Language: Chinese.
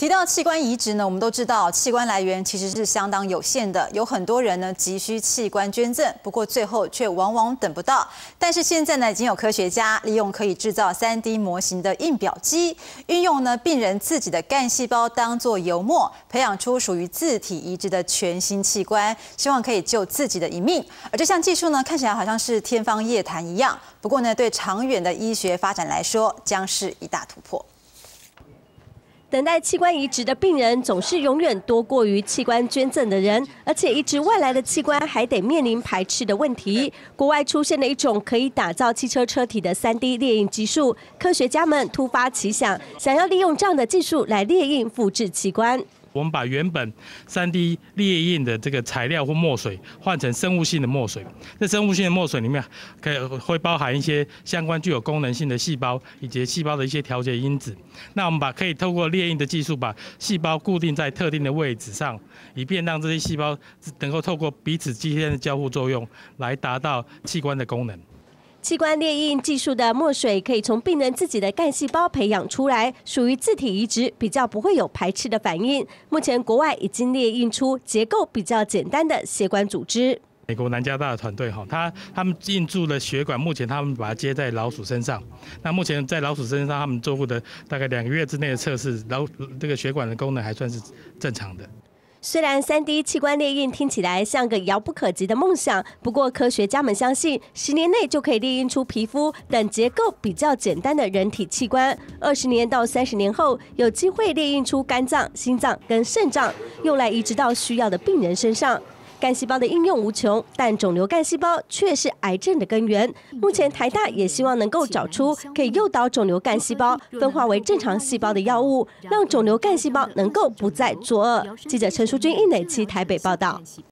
提到器官移植呢，我们都知道器官来源其实是相当有限的，有很多人呢急需器官捐赠，不过最后却往往等不到。但是现在呢，已经有科学家利用可以制造3D 模型的印表机，运用呢病人自己的干细胞当作油墨，培养出属于自体移植的全新器官，希望可以救自己的一命。而这项技术呢，看起来好像是天方夜谭一样，不过呢，对长远的医学发展来说，将是一大突破。 等待器官移植的病人总是永远多过于器官捐赠的人，而且移植外来的器官还得面临排斥的问题。国外出现了一种可以打造汽车车体的3D 列印技术，科学家们突发奇想，想要利用这样的技术来列印复制器官。 我们把原本3D 列印的这个材料或墨水换成生物性的墨水，这生物性的墨水里面会包含一些相关具有功能性的细胞以及细胞的一些调节因子。那我们可以透过列印的技术，把细胞固定在特定的位置上，以便让这些细胞能够透过彼此之间的交互作用，来达到器官的功能。 器官列印技术的墨水可以从病人自己的干细胞培养出来，属于自体移植，比较不会有排斥的反应。目前国外已经列印出结构比较简单的血管组织。 美国南加大的团队他们印铸了血管，目前他们把它接在老鼠身上。那目前在老鼠身上，他们做过的大概2个月之内的测试，这个血管的功能还算是正常的。 虽然3D 器官列印听起来像个遥不可及的梦想，不过科学家们相信，10年内就可以列印出皮肤等结构比较简单的人体器官。20年到30年后，有机会列印出肝脏、心脏跟肾脏，用来移植到需要的病人身上。 干细胞的应用无穷，但肿瘤干细胞却是癌症的根源。目前台大也希望能够找出可以诱导肿瘤干细胞分化为正常细胞的药物，让肿瘤干细胞能够不再作恶。记者陈淑君、殷磊琪台北报道。